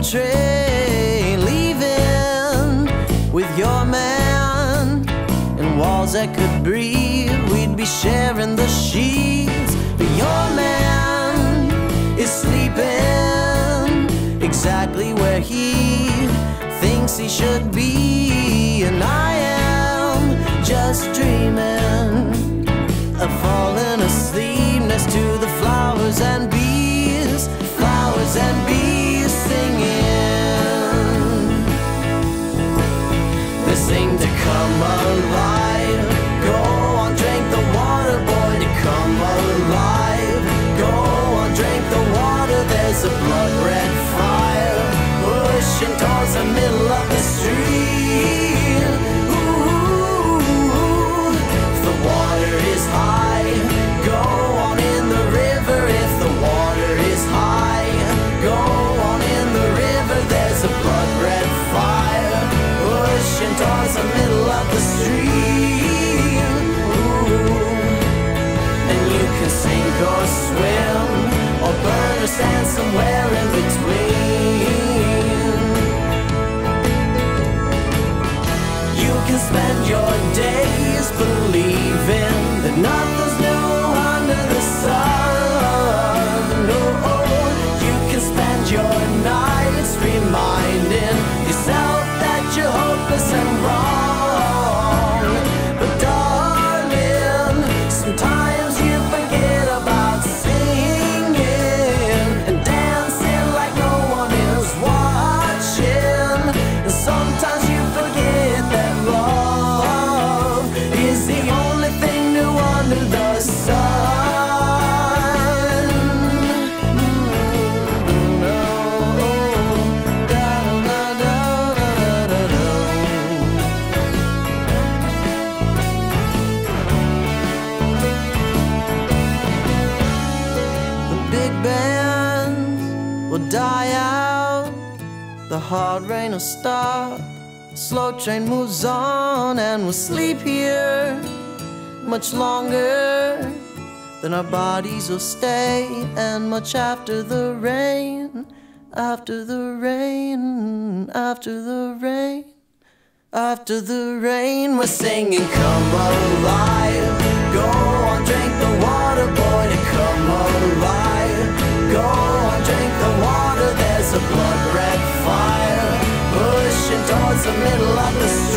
train, leaving with your man. In walls that could breathe, we'd be sharing the sheets. But your man is sleeping exactly where he thinks he should be, and I am just dreaming of falling asleep next to the flowers and bees, flowers and bees singing. They sing to come alive. Go on, drink the water, boy, to come alive. Go on, drink the water, there's a blood red fire pushing towards the middle of the street. Ooh, if the water is high, go on in the river. If the water is high, go on in the river. There's a blood red fire pushing towards the middle of the street. Ooh, and you can sink or swim, or burn or stand somewhere in between. You can spend your days believing that nothing's new under the sun. Oh, you can spend your nights reminding yourself that you're hopeless and wrong. But darling, sometimes you forget about singing and dancing like no one is watching. And sometimes you forget that love is the only thing new under the sun. No, da, da, da, da, da, da. The big bands will die out, the hard rain will stop, the slow train moves on, and we'll sleep here much longer than our bodies will stay, and much after the rain, after the rain, after the rain, after the rain, we're singing come alive. Go on, drink the water, boy, to come alive. Go on, drink the water, there's a blood red fire pushing towards the middle of the street.